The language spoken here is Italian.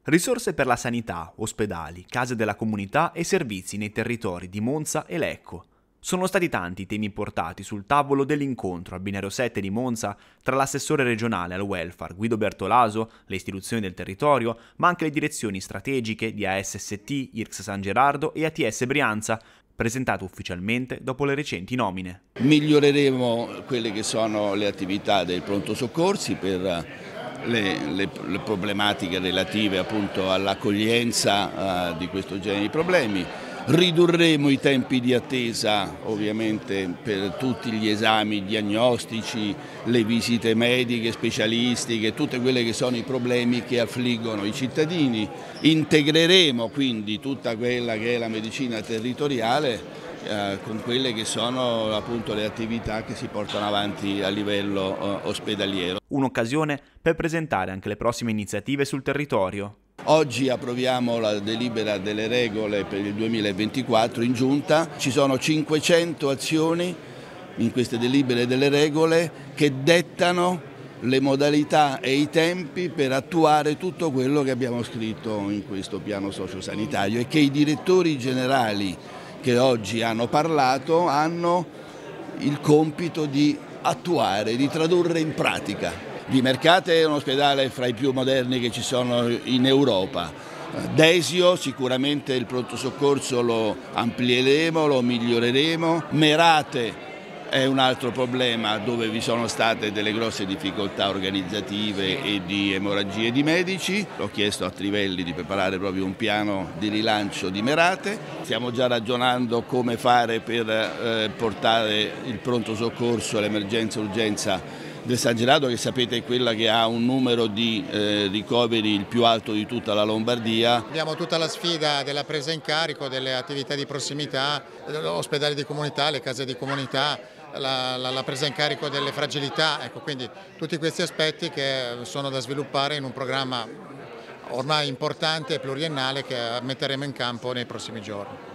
Risorse per la sanità, ospedali, case della comunità e servizi nei territori di Monza e Lecco. Sono stati tanti i temi portati sul tavolo dell'incontro al binario 7 di Monza tra l'assessore regionale al welfare Guido Bertolaso, le istituzioni del territorio, ma anche le direzioni strategiche di ASST, IRCS San Gerardo e ATS Brianza, presentato ufficialmente dopo le recenti nomine. Miglioreremo quelle che sono le attività del pronto soccorsi per le problematiche relative appunto all'accoglienza di questo genere di problemi. Ridurremo i tempi di attesa ovviamente per tutti gli esami diagnostici, le visite mediche, specialistiche, tutte quelle che sono i problemi che affliggono i cittadini. Integreremo quindi tutta quella che è la medicina territoriale con quelle che sono appunto le attività che si portano avanti a livello ospedaliero. Un'occasione per presentare anche le prossime iniziative sul territorio. Oggi approviamo la delibera delle regole per il 2024 in Giunta, ci sono 500 azioni in queste delibere delle regole che dettano le modalità e i tempi per attuare tutto quello che abbiamo scritto in questo piano sociosanitario e che i direttori generali che oggi hanno parlato hanno il compito di attuare, di tradurre in pratica. Vimercate è un ospedale fra i più moderni che ci sono in Europa. Desio sicuramente il pronto soccorso lo amplieremo, lo miglioreremo. Merate è un altro problema dove vi sono state delle grosse difficoltà organizzative e di emorragie di medici. Ho chiesto a Trivelli di preparare proprio un piano di rilancio di Merate. Stiamo già ragionando come fare per portare il pronto soccorso all'emergenza urgenza del San Gerardo, che sapete è quella che ha un numero di ricoveri il più alto di tutta la Lombardia. Abbiamo tutta la sfida della presa in carico delle attività di prossimità, ospedali di comunità, le case di comunità, la presa in carico delle fragilità, ecco, quindi tutti questi aspetti che sono da sviluppare in un programma ormai importante e pluriennale che metteremo in campo nei prossimi giorni.